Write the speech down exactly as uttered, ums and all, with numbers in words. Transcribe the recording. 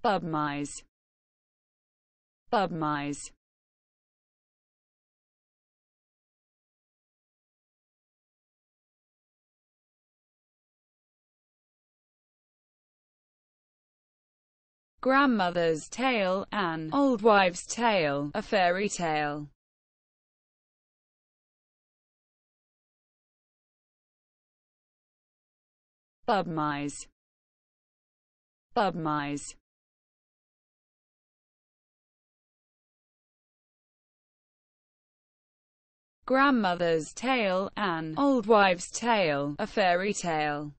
Bubbe meise, Bubbe meise. Grandmother's tale, an old wives' tale, a fairy tale. Bubbe meise, Bubbe meise. Grandmother's tale, an old wives' tale, a fairy tale.